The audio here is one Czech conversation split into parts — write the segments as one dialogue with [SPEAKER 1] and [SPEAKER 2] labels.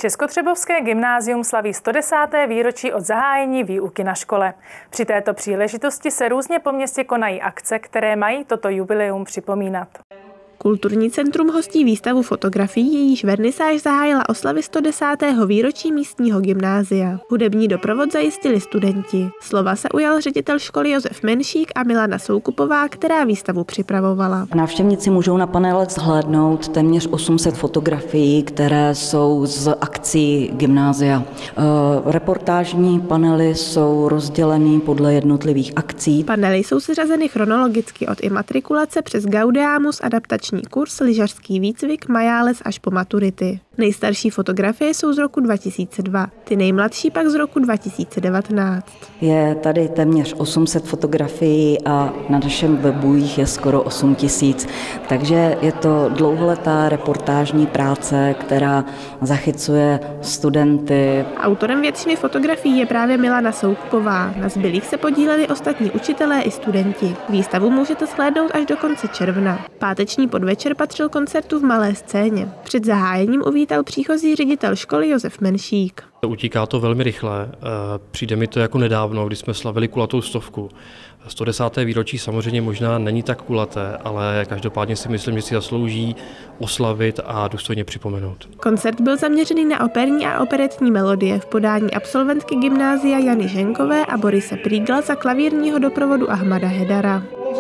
[SPEAKER 1] Českotřebovské gymnázium slaví 110. výročí od zahájení výuky na škole. Při této příležitosti se různě po městě konají akce, které mají toto jubileum připomínat.
[SPEAKER 2] Kulturní centrum hostí výstavu fotografií, jejíž vernisáž zahájila oslavy 110. výročí místního gymnázia. Hudební doprovod zajistili studenti. Slova se ujal ředitel školy Josef Menšík a Milana Soukupová, která výstavu připravovala.
[SPEAKER 3] Návštěvníci můžou na panelech zhlédnout téměř 800 fotografií, které jsou z akcí gymnázia. Reportážní panely jsou rozděleny podle jednotlivých akcí.
[SPEAKER 2] Panely jsou seřazeny chronologicky od imatrikulace přes Gaudeamus, adaptační kurz, lyžařský výcvik, majáles až po maturity. Nejstarší fotografie jsou z roku 2002, ty nejmladší pak z roku 2019.
[SPEAKER 3] Je tady téměř 800 fotografií a na našem webu jich je skoro 8000, takže je to dlouholetá reportážní práce, která zachycuje studenty.
[SPEAKER 2] Autorem většiny fotografií je právě Milana Soukupová. Na zbylých se podíleli ostatní učitelé i studenti. Výstavu můžete shlédnout až do konce června. Páteční podvečer patřil koncertu v Malé scéně. Před zahájením uvítal příchozí ředitel školy Josef Menšík.
[SPEAKER 4] Utíká to velmi rychle. Přijde mi to jako nedávno, kdy jsme slavili kulatou 100. 110. výročí samozřejmě možná není tak kulaté, ale každopádně si myslím, že si zaslouží oslavit a důstojně připomenout.
[SPEAKER 2] Koncert byl zaměřený na operní a operetní melodie v podání absolventky gymnázia Jany Ženkové a Borise Prígla za klavírního doprovodu Ahmada Hedara.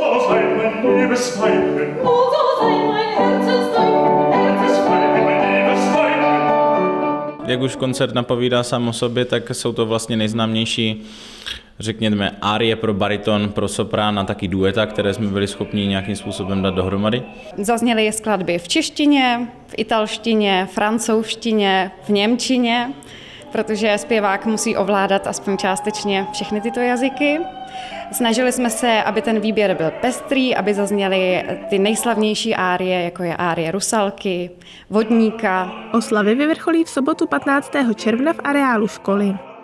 [SPEAKER 5] Jak už koncert napovídá sám o sobě, tak jsou to vlastně nejznámější, řekněme, árie pro bariton, pro soprán a taky dueta, které jsme byli schopni nějakým způsobem dát dohromady.
[SPEAKER 6] Zazněly skladby v češtině, v italštině, francouzštině, v němčině, protože zpěvák musí ovládat aspoň částečně všechny tyto jazyky. Snažili jsme se, aby ten výběr byl pestrý, aby zazněly ty nejslavnější árie, jako je árie Rusalky, Vodníka.
[SPEAKER 2] Oslavy vyvrcholí v sobotu 15. června v areálu školy.